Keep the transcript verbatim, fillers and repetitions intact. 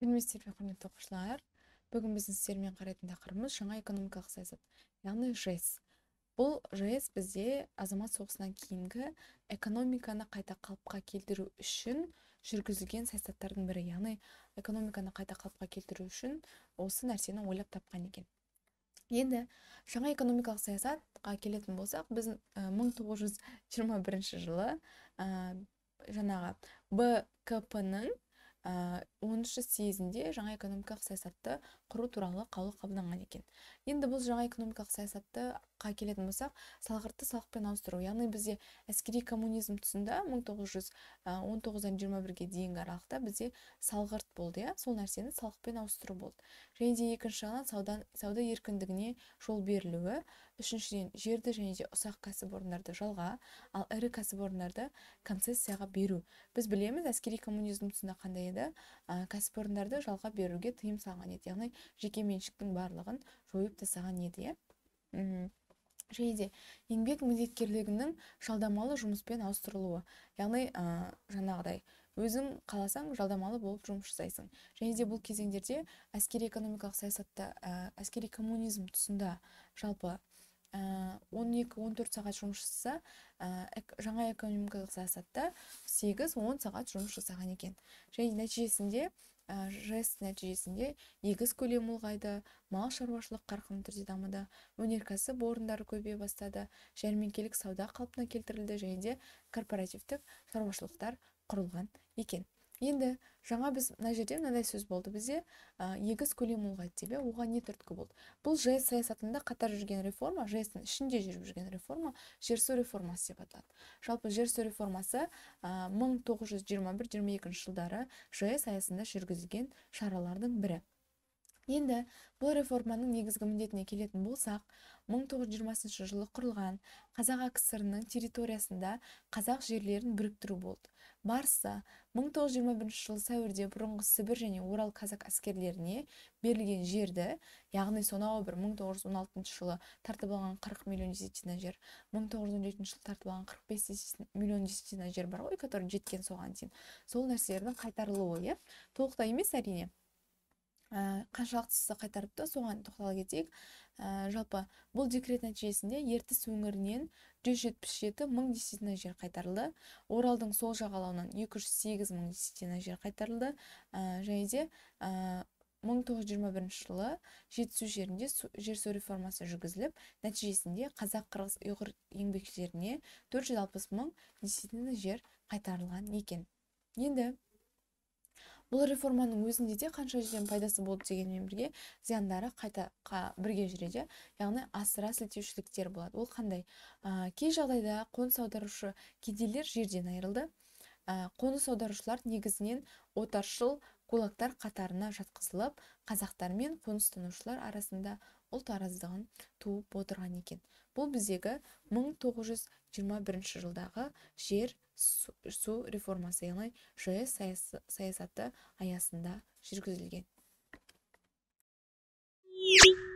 Күніміздермен құрметті оқушылар, бүгін біздің сіздермен қарайтын тақырыбымыз жаңа экономикалық саясат, яғни жэс. Бұл жэс бізде азамат соғысынан кейінгі экономиканы қайта қалыпқа келтіру үшін жүргізілген саясаттардың бірі, яғни экономиканы қайта қалыпқа келтіру үшін осы нәрсені ойлап тапқан екен. Енді жаңа экономикалық саясатқа келетін болсақ, біз мың тоғыз жүз жиырма бірінші жылы жаңағы бэ ка пэ-ның оныншы съезінде жаңа экономикалық саясатты құру туралы қаулы қабылданған екен. Енді бұл жаңа экономикалық саясатқа келетін болсақ, салғыртты салықпен ауыстыру, яғни бізде әскери коммунизм тұсында мың тоғыз жүз он тоғыздан жиырма бірге дейінгі аралықта бізде салғырт болды, иә, сол нәрсені салықпен ауыстыру болды. Және де екінші жағынан сауда, сауда еркіндігіне жол берілуі, үшіншіден жерді және де ұсақ кәсіпорындарды жалға, ал ірі кәсіпорындарды концессияға беру. Біз білеміз, әскери коммунизм тұсында қандай еді, кәсіпорындарды жалға беруге тыйым салған еді, яғни жеке меншіктің барлығын жойып тастаған еді, иә. Және де еңбек міндеткерлігінің жалдамалы жұмыспен ауыстырылуы, яғни жаңағыдай өзің қаласаң жалдамалы болып жұмыс жасайсың. Және де бұл кезеңдерде әскери экономикалық саясатта, әскери коммунизм тұсында жалпы он екі он төрт сағат жұмыс жасаса, жаңа экономикалық саясатта сегіз он сағат жұмыс жасаған екен. Және нәтижесінде жэс нәтижесінде егіс көлемі ұлғайды, мал шаруашылық қарқынды түрде дамыды, өнеркәсіп орындары көбейе бастады, жәрмеңкелік сауда қалпына келтірілді, және де корпоративтік шаруашылықтар құрылған екен. Енді жаңа біз мына жерде мынандай сөз болды бізде, егіс көлемі ұлғайды деп, оған не түрткі болды? Бұл жэс саясатында қатар жүрген реформа, жэс-тің ішінде жүріп жүрген реформа жер-су реформасы деп аталады. Жалпы жер-су реформасы мың тоғыз жүз жиырма бір жиырма екінші жылдары жэс аясында жүргізілген шаралардың бірі. Енді бұл реформаның негізгі міндетіне келетін болсақ, мың тоғыз жүз жиырмасыншы жылы құрылған Қазақ а ка эс р-ның территориясында қазақ жерлерін біріктіру болды. Барса, мың тоғыз жүз жиырма бірінші жылы сәуірде бұрынғы Сібір және Орал казак әскерлеріне берілген жерді, яғни сонау бір мың тоғыз жүз он алтыншы жылы тартып алған қырық миллион десятина жер, мың тоғыз жүз он жетінші жылы тартып алған қырық бес миллион десятина жер бар ғой, который жеткен соған дейін. Сол нәрселердің қайтарылуы, иә, толықтай емес әрине. Қаншалықтысы қайтарыпты, соған тоқтала кетейік. Жалпы бұл декрет нәтижесінде Ертіс өңірінен жүз жетпіс жеті мың десятина жер қайтарылды. Оралдың сол жағалауынан екі жүз сегіз мың десятина жер қайтарылды. Және де мың тоғыз жүз жиырма бірінші жылы жетісу жерінде жер-су реформасы жүргізіліп, нәтижесінде қазақ, қырғыз, ұйғыр еңбекшілеріне төрт жүз алпыс мың десятина жер қайтарылған екен. Енді бұл реформаның өзінде де қанша жерден пайдасы болды дегенмен бірге зияндары қайта бірге жүреді, яғни асыра сілтеушіліктер болады. Ол қандай? Кей жағдайда қоныс аударушы кедейлер жерден айырылды. Қоныс аударушылар негізінен отаршыл кулактар қатарына жатқызылып, қазақтар мен қоныстанушылар арасында ұлт араздығын туып отырған екен. Бұл біздегі мың тоғыз жүз жиырма бірінші жылдағы жер-су реформасы, яғни жэс саясаты аясында жүргізілген.